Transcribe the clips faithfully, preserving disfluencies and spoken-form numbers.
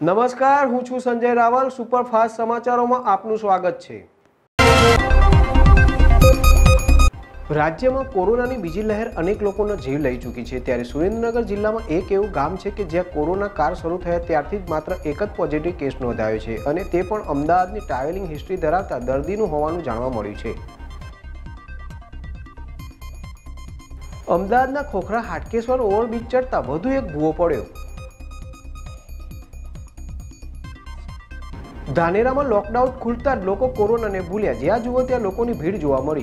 नमस्कार, हूँ छू संजय रावल। सुपरफास्ट समाचारों में आपનું स्वागत है। राज्य में कोरोना की बीजी लहर अनेक लोगों जीव लई चूकी है, त्यारे सुरेन्द्रनगर जिला में एक एवं गाम है कि ज्यां कोरोना कार शुरू थया त्यारथी ज मात्र एक ज पॉजिटिव केस नोंधायो छे अने ते पण अमदावादनी ट्रावेलिंग हिस्ट्री धरावता दर्दीनुं होवानुं जाणवा मळ्युं छे। अमदावादना खोखरा हाटकेश्वर ओवरब्रिज चढ़ता वधु एक भूवो पड्यो। धानेरा में लॉकडाउन खुलता लोग कोरोना ने भूल्या, ज्यां जुओ त्यां लोकोनी भीड़ जोवा मळी।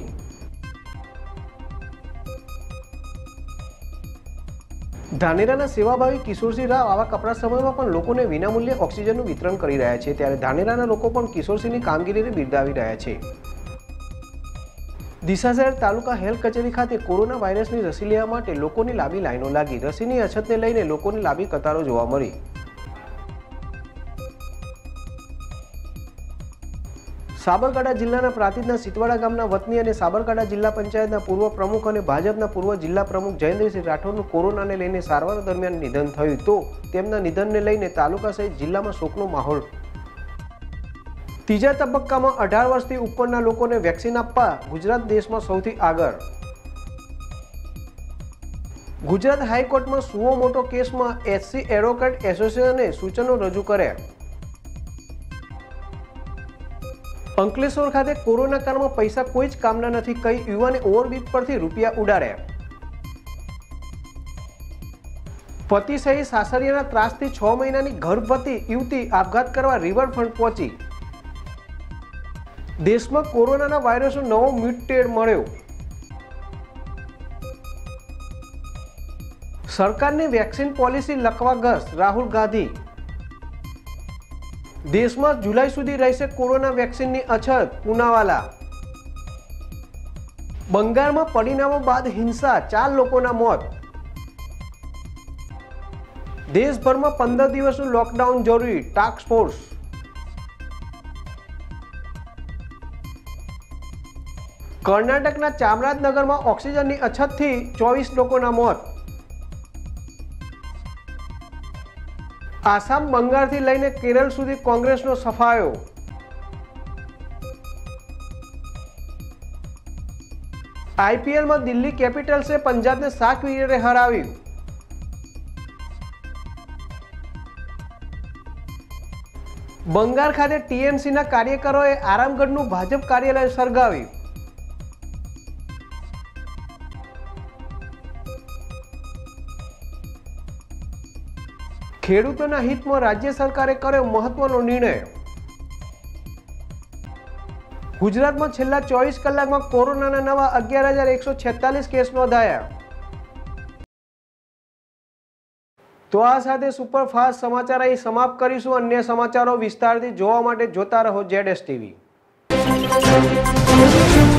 धानेराना सेवाभावी किशोरसिंह राव आवा कपड़ा समय में पण लोकोने विनामूल्ये ऑक्सिजननुं वितरण करी रह्या छे, त्यारे धानेराना लोको पण किशोरसिंहनी कामगीरीने बिरदावी रह्या छे। दिशा शहर तालुका हेल्थ कचेरी खाते कोरोना वायरसनी रसी लेवा माटे लोकोनी लांबी लाइनो लागी। रसीनी अछतने लईने लोकोनी लांबी कतारो जोवा मळी। साबरकांठा जिल्लाना प्रांतिजना सीतवाड़ा गामना वतनी अने साबरकांठा जिल्ला पंचायतना पूर्व प्रमुख अने भाजपना पूर्व जिल्ला प्रमुख जयेन्द्रसिंह राठौरनुं कोरोनाने लईने सारवार दरमियान निधन थयुं, तो तेमना निधनने लईने तालुका सहित जिल्लामां शोकनो माहोल। तीजा तबक्कामां अठार वर्षथी उपरना लोकोने वेक्सिन आपवा गुजरात देशमां सौथी आगळ। गुजरात हाईकोर्टमां सुओ मोटो केसमां एससी एडवोकेट एसोसिएशने सूचनो रजू कर्या। अंकलेश्वर खाते कोरोना काल में पैसा कोई ज कामना नहीं कही युवाने ओवरब्रिज परथी रूपिया उडाड्या। पति सहित सासरियाना त्रासथी छ महीनानी गर्भवती युवती आपघात करवा रिवरफ्रंट पहोंची। देश में कोरोना वायरसनो नवो म्यूटेड मळ्यो। सरकार ने वेक्सिन पॉलिसी लखवाग्रस्त राहुल गांधी। देश में जुलाई सुधी रहेशे कोरोना वेक्सिन की अछत पूनावाला। बंगाल में परिणामों बाद हिंसा, चार लोगों मौत। देशभर में पंदर दिवस लॉकडाउन जरूरी, टास्क फोर्स। कर्नाटकना चामराजनगर में ऑक्सीजन की अछत थी चौबीस लोगों मौत। आसाम बंगाल थी लईने केरल सुधी कांग्रेसनो सफायो। आईपीएल में दिल्ली कैपिटल्स से पंजाब ने सात विकेटे हरावी। बंगाल खाते टीएमसी ना कार्यकरोए आरामगढ़नुं भाजप कार्यालय सळगाव्युं। खेडूतोना हित में राज्य सरकारे कर्यो महत्वनो निर्णय। गुजरात में छेल्ला चौबीस कलाक में कोरोना नवा अगियार हजार एक सौ छेतालीस केस नोंधाया। तो आ साथे सुपरफास्ट समाचार अहीं समाप्त करीशुं। अन्य समाचारों विस्तारथी जोवा माटे जोता रहो जेड एस टीवी।